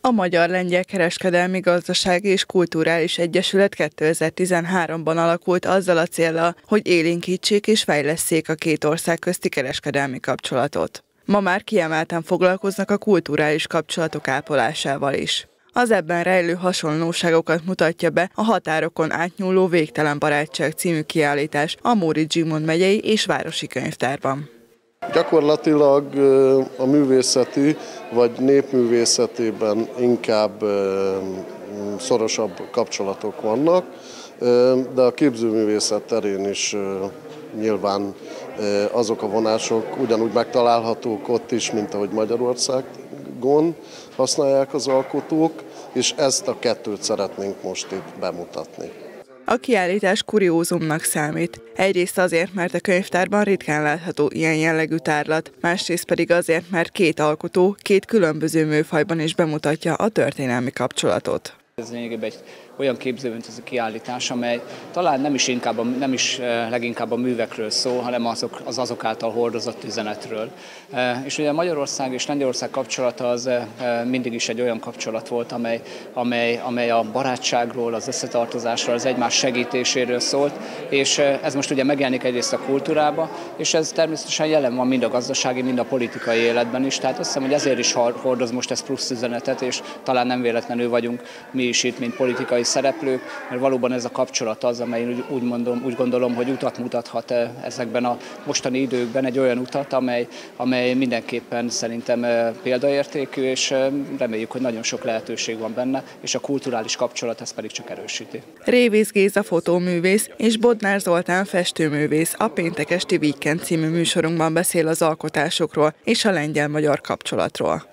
A Magyar-Lengyel Kereskedelmi, Gazdasági és Kulturális Egyesület 2013-ban alakult azzal a céllal, hogy élénkítsék és fejlesszék a két ország közti kereskedelmi kapcsolatot. Ma már kiemelten foglalkoznak a kulturális kapcsolatok ápolásával is. Az ebben rejlő hasonlóságokat mutatja be a Határokon átnyúló végtelen barátság című kiállítás a Móricz Zsigmond megyei és városi könyvtárban. Gyakorlatilag a művészeti vagy népművészetében inkább szorosabb kapcsolatok vannak, de a képzőművészet terén is nyilván azok a vonások ugyanúgy megtalálhatók ott is, mint ahogy Magyarországon használják az alkotók, és ezt a kettőt szeretnénk most itt bemutatni. A kiállítás kuriózumnak számít. Egyrészt azért, mert a könyvtárban ritkán látható ilyen jellegű tárlat, másrészt pedig azért, mert két alkotó két különböző műfajban is bemutatja a történelmi kapcsolatot. Ez lényegében egy olyan képzőmű ez a kiállítás, amely talán nem is leginkább a művekről szól, hanem azok által hordozott üzenetről. És ugye Magyarország és Lengyelország kapcsolata az mindig is egy olyan kapcsolat volt, amely a barátságról, az összetartozásról, az egymás segítéséről szólt, és ez most ugye megjelenik egyrészt a kultúrába, és ez természetesen jelen van mind a gazdasági, mind a politikai életben is, tehát azt hiszem, hogy ezért is hordoz most ez plusz üzenetet, és talán nem véletlenül vagyunk mi is itt, mint politikai szereplők, mert valóban ez a kapcsolat az, amely úgy gondolom, hogy utat mutathat ezekben a mostani időkben, egy olyan utat, amely mindenképpen szerintem példaértékű, és reméljük, hogy nagyon sok lehetőség van benne, és a kulturális kapcsolat ezt pedig csak erősíti. Révész Géza fotóművész és Bodnár Zoltán festőművész a péntek esti Weekend című műsorunkban beszél az alkotásokról és a lengyel-magyar kapcsolatról.